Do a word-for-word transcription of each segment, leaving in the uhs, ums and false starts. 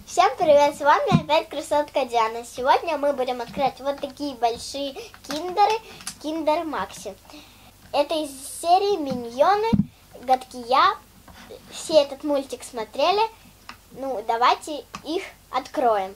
Всем привет, с вами опять красотка Диана. Сегодня мы будем открывать вот такие большие киндеры, Киндер Макси. Это из серии Миньоны, Гадкий Я. Все этот мультик смотрели. Ну, давайте их откроем.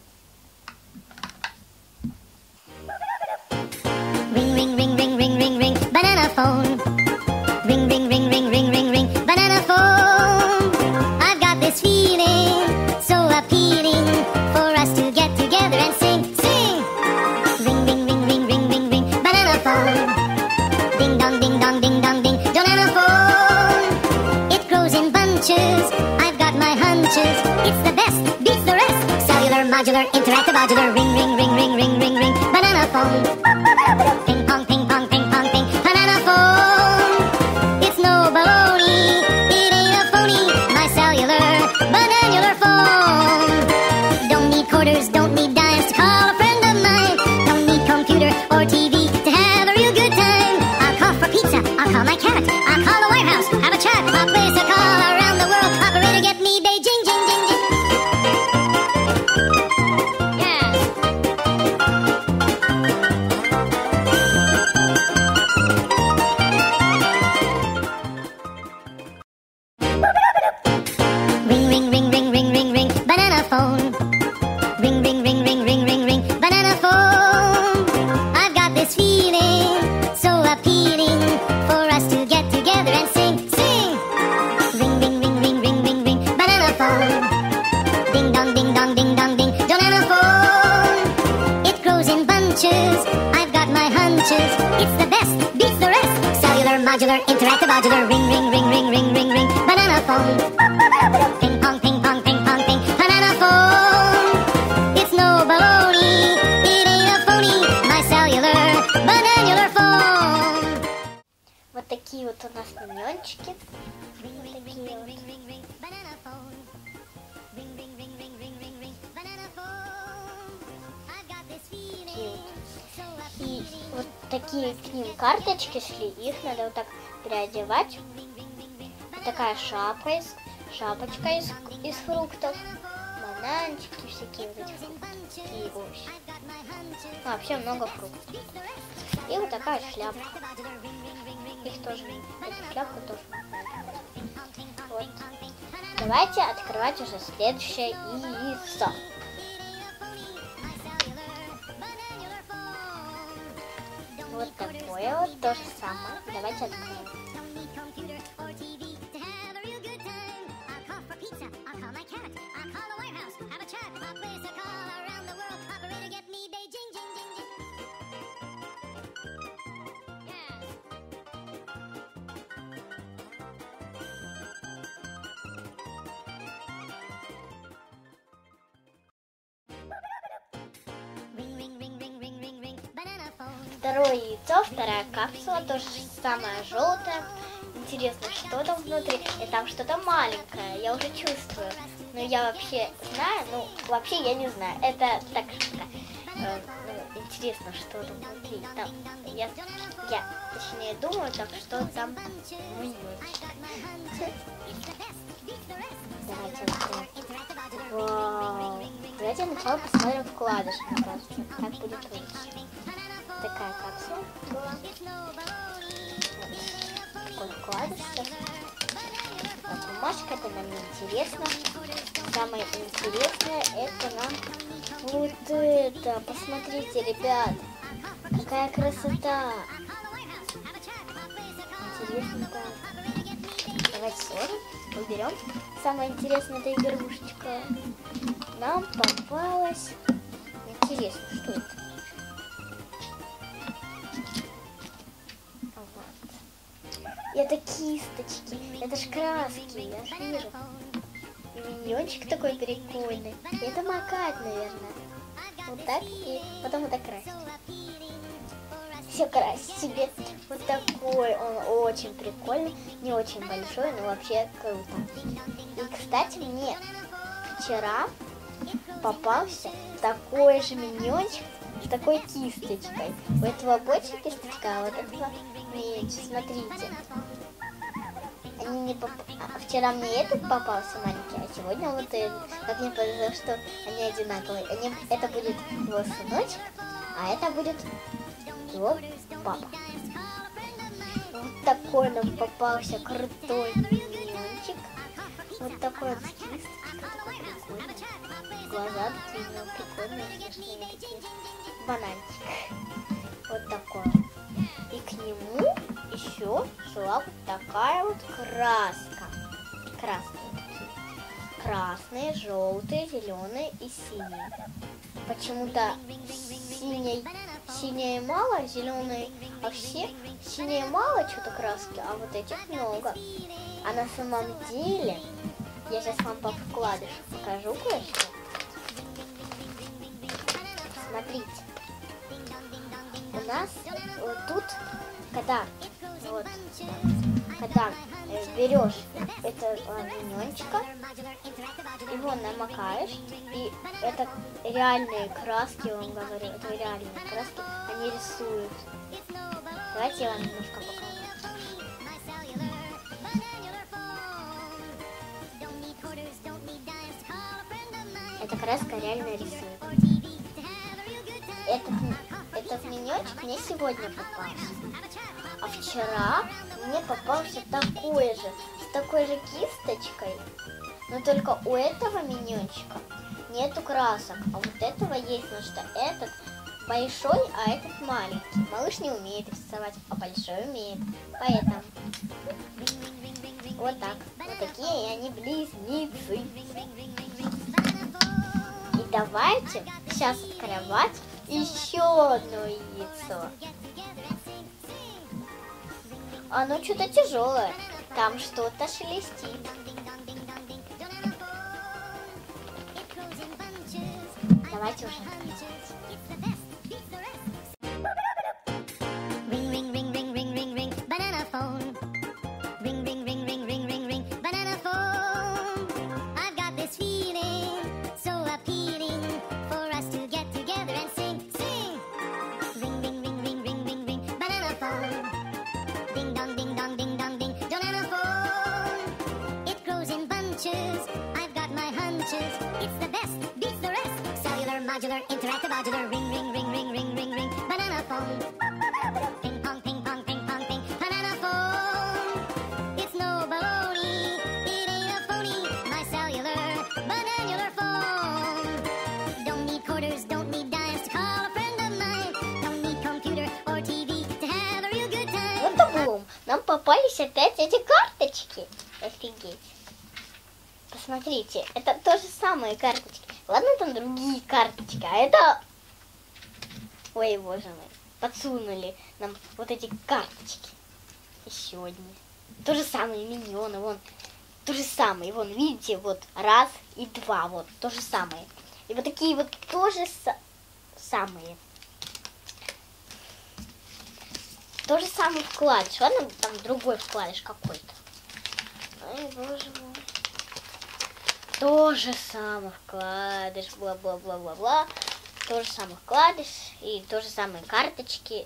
Ring, ring, ring, ring, ring, ring, ring, banana phone. Ring, ring, ring, ring, ring, ring, ring, banana phone. I've got this feeling so appealing for us to get together and sing, sing. Ring, ring, ring, ring, ring, ring, ring, banana phone. Ding dong, ding dong, ding dong, ding, banana phone. It grows in bunches. I've got my hunches. It's the best, beats the rest. Cellular, modular, interactive, modular. Ring, ring, ring, ring, ring, ring, ring, banana phone. Ping pong, ping pong, ping pong, ping, banana phone. It's no baloney, it ain't a phony. My cellular, bananular phone. Don't need quarters, don't need dimes to call a friend of mine. Don't need computer or T V to have a real good time. I'll call for pizza, I'll call my cat, I'll call the White House, have a chat. I'll place a call around the world. Operator, get me Beijing, jing, jing, jing. Ring, ring, ring, ring, ring, ring, ring, banana phone. Ring, ring, ring, ring, ring, ring, ring, banana phone. I've got this feeling so appealing for us to get together and sing, sing. Ring, ring, ring, ring, ring, ring, ring, banana phone. Ding dong, ding dong, ding dong, ding, banana phone. It grows in bunches. I've got my hunches. It's the best, beats the rest. Cellular, modular, interactive, modular. Ring, ring, ring, ring, ring, ring, ring, banana phone. Ping pong, ping pong, ping pong, ping, banana phone. It's no baloney, it ain't a phony. My cellular, bananular phone. Вот такие вот у нас миньончики. Ring, ring, ring, ring, ring, ring, ring, banana phone. Ring, ring, ring, ring, ring, ring, ring, banana phone. I've got this feeling so И appealing. вот такие к ним карточки шли. Их надо вот так переодевать. Вот такая шапка из, шапочка из, из фруктов. Бананчики, всякие вот эти фрукты. И овощи. Ну, вообще много фруктов. И вот такая шляпка. Их тоже, эту шляпку тоже надо. Вот. Давайте открывать уже следующее яйцо. Вот такое вот то же самое. Давайте откроем. Второе яйцо, вторая капсула, то же самое желтое. Интересно, что там внутри? И там что-то маленькое, я уже чувствую. Но я вообще знаю, ну, вообще я не знаю. Это так, э, ну, интересно, что там внутри. Там, я, я, точнее, думаю, там, что там миньончик. Давайте откроем. Вау. Давайте сначала посмотрим вкладыш, мне кажется, как будет лучше. Такая капсула была. Вот. Такой вкладыш. А бумажка, это нам не интересно. Самое интересное, это нам вот это. Посмотрите, ребят. Какая красота. Интересно, да. Давайте сорок. Уберем. Самое интересное, это игрушечка. Нам попалась. Интересно, что это? Это кисточки, это ж краски, я ж вижу. И миньончик такой прикольный. И это макать, наверное. Вот так, и потом вот так красить. Все красить себе. Вот такой, он очень прикольный, не очень большой, но вообще круто. И, кстати, мне вчера попался такой же миньончик с такой кисточкой. У этого больше кисточка, а вот этого меньше. Смотрите. они не поп... а, вчера мне этот попался маленький, а сегодня вот этот. Как мне повезло, что они одинаковые. Они... Это будет его сыночек, а это будет его папа. Вот такой нам попался крутой миньончик. Вот такой вот кисточка, такой прикольный. Глаза такие, ну, прикольные, смешные такие. Бананчик. Вот такой. И к нему еще шла вот такая вот краска. Краски такие. Красные, желтые, зеленые и синие. Почему-то синей, синей мало, зеленой, а все синей мало что-то краски, а вот этих много. А на самом деле, я сейчас вам по вкладышу покажу кое-что. Смотрите. У нас вот тут, когда, вот, когда э, берешь этого миньончика, его намокаешь, и это реальные краски, я вам говорю, это реальные краски, они рисуют. Давайте я вам немножко покажу. Эта краска реально рисует. Этот, этот миньончик мне сегодня попался. А вчера мне попался такой же, с такой же кисточкой. Но только у этого миньончика нету красок. А вот этого есть, потому что этот большой, а этот маленький. Малыш не умеет рисовать, а большой умеет. Поэтому вот так. Вот такие они близнецы. И давайте сейчас открывать еще одно яйцо. Оно что-то тяжелое. Там что-то шелестит. Давайте уже открывать. Modular, interactive, modular, ring, ring, ring, ring, ring, ring, ring, banana phone. Ping pong, ping pong, ping pong, ping, banana phone. It's no baloney, it ain't a phony, my cellular, bananular phone. Don't need quarters, don't need dimes to call a friend of mine. Don't need computer or T V to have a real good time. Вот облом. Нам попались опять эти карточки. Офигеть. Посмотрите, это то же самые карточки. Ладно, там другие карточки, а это... Ой, боже мой. Подсунули нам вот эти карточки. Еще одни. То же самое, миньоны, вон. То же самое, вон, видите, вот, раз и два, вот, то же самое. И вот такие вот тоже са- самые. То же самое вкладыш. Ладно, там другой вкладыш какой-то. Ой, боже мой. То же самое вкладыш, бла-бла-бла-бла-бла. То же самое вкладыш и то же самые карточки.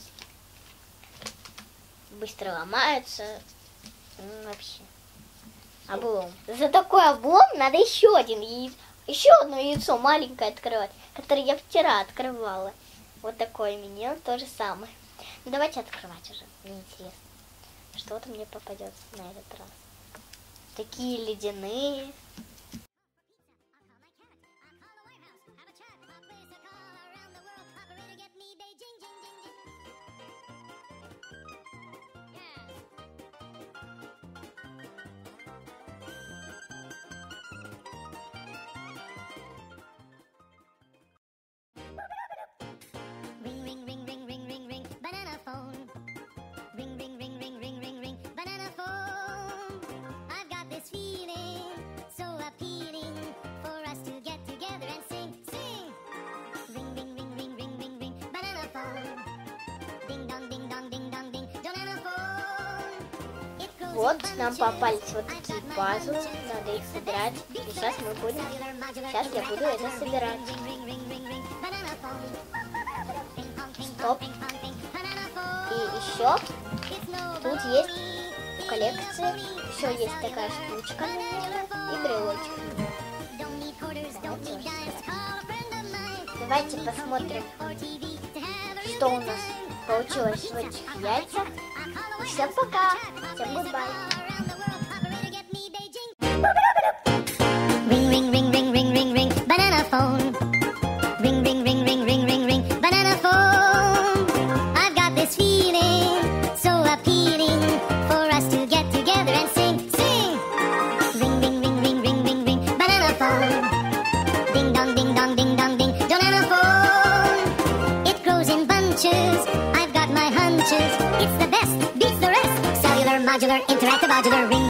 Быстро ломаются. Ну, вообще. Облом. За такой облом надо еще один яйцо. Еще одно яйцо маленькое открывать, которое я вчера открывала. Вот такой миньон, то же самое. Ну, давайте открывать уже. Мне интересно, что-то мне попадется на этот раз. Такие ледяные. Ring, ring, ring, ring, ring, ring, ring, banana phone. Ring, ring, ring, ring, ring, ring, ring, banana phone. I've got this feeling so appealing for us to get together and sing, sing. Ring, ring, ring, ring, ring, ring, ring, banana phone. Ding dong, ding dong, ding dong, ding, banana phone. It grows Вот in нам bunches. попались вот такие пазлы, надо их собирать. И сейчас мы будем, сейчас я буду это собирать. Стоп. И еще тут есть коллекции. Еще есть такая штучка на и брелочек. Давайте посмотрим, что у нас получилось в этих яйцах. Всем пока! Всем гудбай! Ring, ring, ring, ring, ring, ring, ring, banana phone. Ring, ring, ring, ring, ring, ring, ring, banana phone. I've got this feeling so appealing for us to get together and sing, sing. Ring, ring, ring, ring, ring, ring, ring, banana phone. Ding dong, ding dong, ding dong, ding, banana phone. It grows in bunches. I've got my hunches. It's the best, beats the rest. Cellular, modular, interactive, modular, ring.